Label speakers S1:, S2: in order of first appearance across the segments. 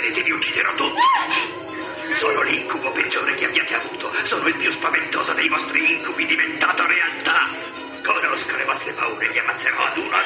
S1: credete vi ucciderò tutti. Sono l'incubo peggiore che abbiate avuto. Sono il più spaventoso dei vostri incubi diventato realtà. Conosco le vostre paure e li ammazzerò ad uno.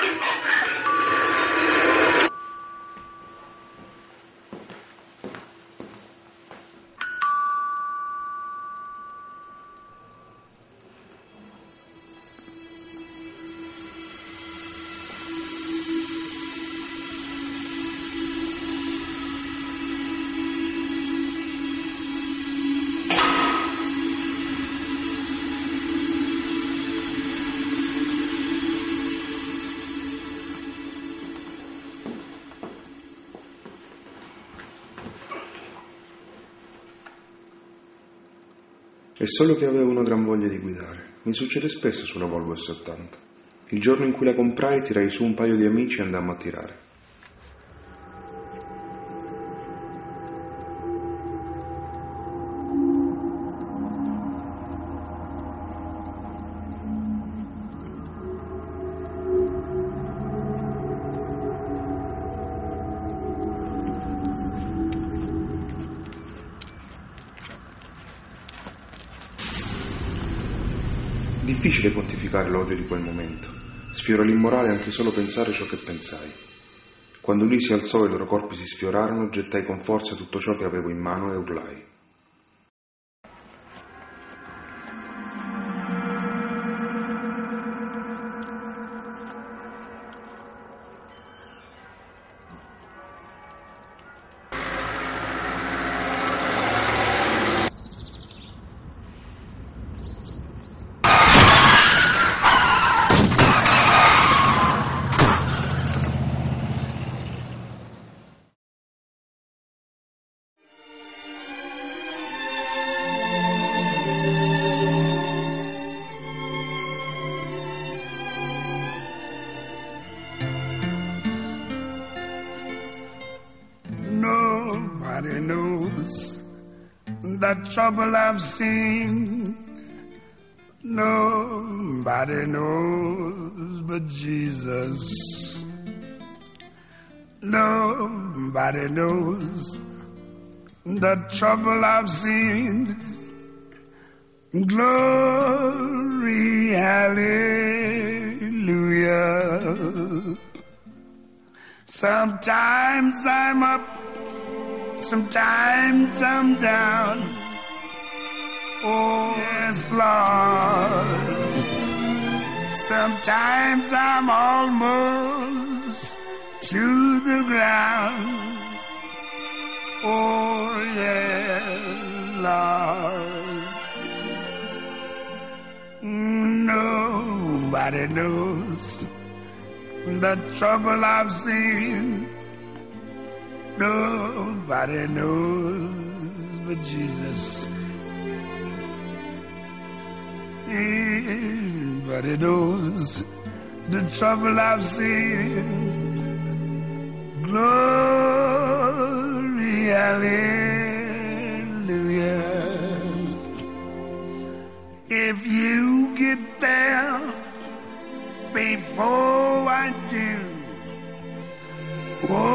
S2: È solo che avevo una gran voglia di guidare. Mi succede spesso sulla Volvo S80. Il giorno in cui la comprai tirai su un paio di amici e andammo a tirare. Difficile quantificare l'odio di quel momento. Sfiora l'immorale anche solo pensare ciò che pensai. Quando lui si alzò e i loro corpi si sfiorarono, gettai con forza tutto ciò che avevo in mano e urlai.
S3: Nobody knows the trouble I've seen. Nobody knows but Jesus. Nobody knows the trouble I've seen. Glory, hallelujah. Sometimes I'm up, sometimes I'm down. Oh, yes, Lord. Sometimes I'm almost to the ground. Oh, yes, Lord. Nobody knows the trouble I've seen. Nobody knows but Jesus. Nobody knows the trouble I've seen. Glory, hallelujah. If you get there before I do, oh,